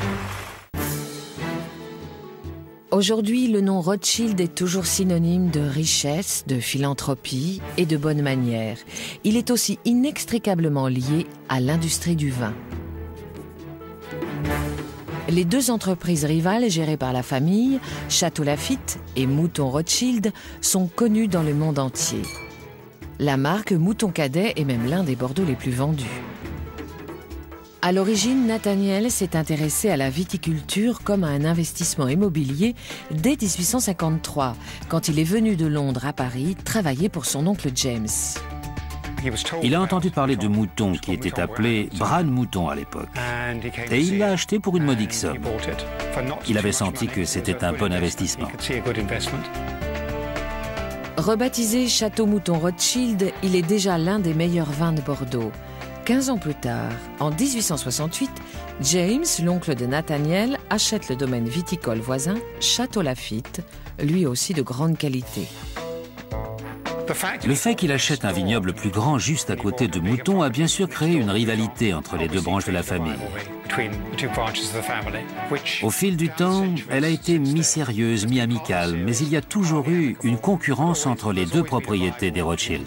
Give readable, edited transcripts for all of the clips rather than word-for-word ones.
Aujourd'hui, le nom Rothschild est toujours synonyme de richesse, de philanthropie et de bonnes manières. Il est aussi inextricablement lié à l'industrie du vin. Les deux entreprises rivales gérées par la famille, Château Lafite et Mouton Rothschild, sont connues dans le monde entier. La marque Mouton Cadet est même l'un des Bordeaux les plus vendus. À l'origine, Nathaniel s'est intéressé à la viticulture comme à un investissement immobilier dès 1853, quand il est venu de Londres à Paris travailler pour son oncle James. Il a entendu parler de moutons qui étaient appelés bras de mouton à l'époque. Et il l'a acheté pour une modique somme. Il avait senti que c'était un bon investissement. Rebaptisé Château Mouton Rothschild, il est déjà l'un des meilleurs vins de Bordeaux. 15 ans plus tard, en 1868, James, l'oncle de Nathaniel, achète le domaine viticole voisin, Château Lafite, lui aussi de grande qualité. Le fait qu'il achète un vignoble plus grand juste à côté de Mouton a bien sûr créé une rivalité entre les deux branches de la famille. Au fil du temps, elle a été mi-sérieuse, mi-amicale, mais il y a toujours eu une concurrence entre les deux propriétés des Rothschild.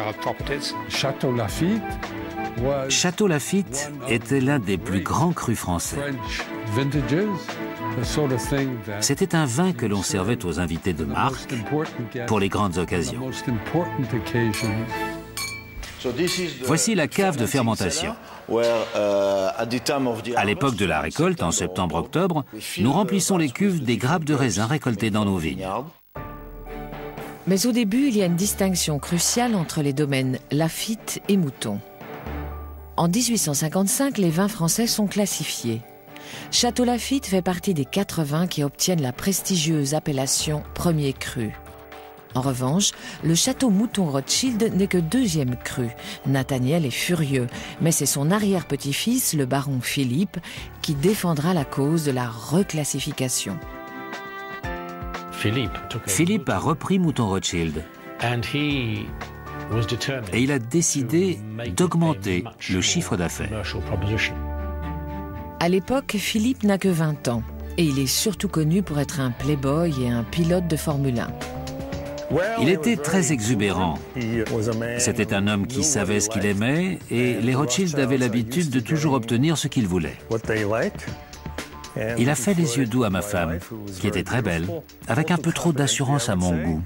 Château Lafite était l'un des plus grands crus français. C'était un vin que l'on servait aux invités de marque pour les grandes occasions. Voici la cave de fermentation. À l'époque de la récolte, en septembre-octobre, nous remplissons les cuves des grappes de raisin récoltées dans nos vignes. Mais au début, il y a une distinction cruciale entre les domaines Lafite et Mouton. En 1855, les vins français sont classifiés. Château Lafite fait partie des 4 vins qui obtiennent la prestigieuse appellation premier cru. En revanche, le Château Mouton Rothschild n'est que 2e cru. Nathaniel est furieux, mais c'est son arrière-petit-fils, le baron Philippe, qui défendra la cause de la reclassification. Philippe a repris Mouton Rothschild. Et il a décidé d'augmenter le chiffre d'affaires. À l'époque, Philippe n'a que 20 ans et il est surtout connu pour être un playboy et un pilote de Formule 1. Il était très exubérant. C'était un homme qui savait ce qu'il aimait et les Rothschild avaient l'habitude de toujours obtenir ce qu'ils voulaient. Il a fait les yeux doux à ma femme, qui était très belle, avec un peu trop d'assurance à mon goût.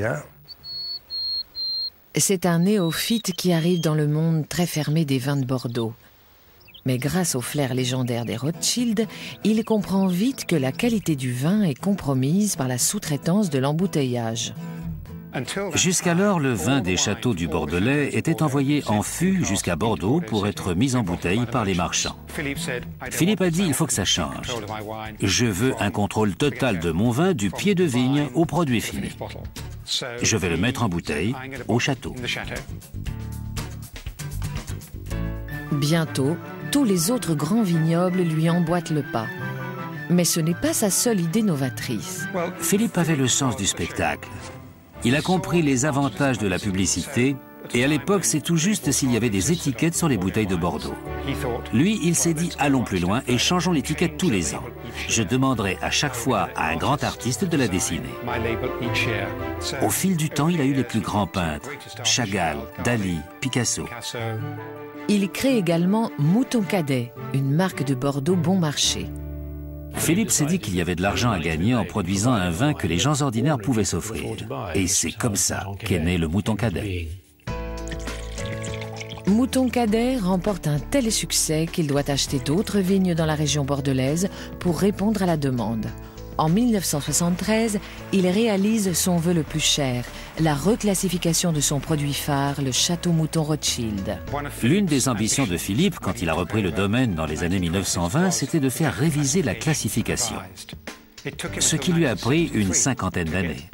C'est un néophyte qui arrive dans le monde très fermé des vins de Bordeaux. Mais grâce au flair légendaire des Rothschild, il comprend vite que la qualité du vin est compromise par la sous-traitance de l'embouteillage. Jusqu'alors, le vin des châteaux du Bordelais était envoyé en fût jusqu'à Bordeaux pour être mis en bouteille par les marchands. Philippe a dit « il faut que ça change. Je veux un contrôle total de mon vin du pied de vigne au produit fini. Je vais le mettre en bouteille au château. » Bientôt, tous les autres grands vignobles lui emboîtent le pas. Mais ce n'est pas sa seule idée novatrice. Philippe avait le sens du spectacle. Il a compris les avantages de la publicité et à l'époque, c'est tout juste s'il y avait des étiquettes sur les bouteilles de Bordeaux. Lui, il s'est dit allons plus loin et changeons l'étiquette tous les ans. Je demanderai à chaque fois à un grand artiste de la dessiner. Au fil du temps, il a eu les plus grands peintres, Chagall, Dali, Picasso. Il crée également Mouton Cadet, une marque de Bordeaux bon marché. Philippe s'est dit qu'il y avait de l'argent à gagner en produisant un vin que les gens ordinaires pouvaient s'offrir. Et c'est comme ça qu'est né le Mouton Cadet. Mouton Cadet remporte un tel succès qu'il doit acheter d'autres vignes dans la région bordelaise pour répondre à la demande. En 1973, il réalise son vœu le plus cher, la reclassification de son produit phare, le Château Mouton Rothschild. L'une des ambitions de Philippe, quand il a repris le domaine dans les années 1920, c'était de faire réviser la classification. Ce qui lui a pris une 50aine d'années.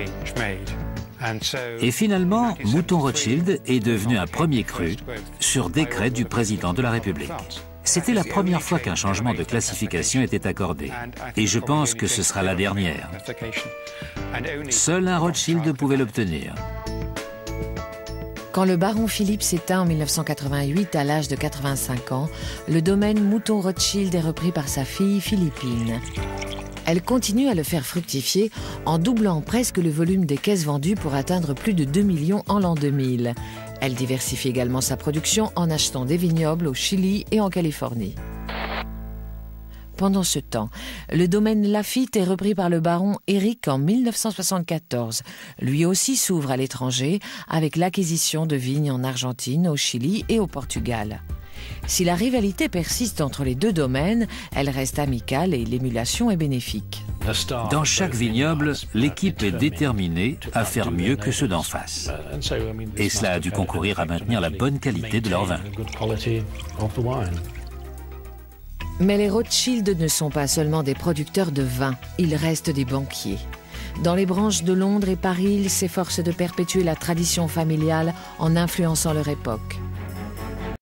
Et finalement, Mouton Rothschild est devenu un premier cru sur décret du président de la République. C'était la première fois qu'un changement de classification était accordé. Et je pense que ce sera la dernière. Seul un Rothschild pouvait l'obtenir. Quand le baron Philippe s'éteint en 1988 à l'âge de 85 ans, le domaine Mouton Rothschild est repris par sa fille Philippine. Elle continue à le faire fructifier en doublant presque le volume des caisses vendues pour atteindre plus de 2 millions en l'an 2000. Elle diversifie également sa production en achetant des vignobles au Chili et en Californie. Pendant ce temps, le domaine Lafite est repris par le baron Éric en 1974. Lui aussi s'ouvre à l'étranger avec l'acquisition de vignes en Argentine, au Chili et au Portugal. Si la rivalité persiste entre les deux domaines, elle reste amicale et l'émulation est bénéfique. Dans chaque vignoble, l'équipe est déterminée à faire mieux que ceux d'en face. Et cela a dû concourir à maintenir la bonne qualité de leur vin. Mais les Rothschild ne sont pas seulement des producteurs de vin, ils restent des banquiers. Dans les branches de Londres et Paris, ils s'efforcent de perpétuer la tradition familiale en influençant leur époque.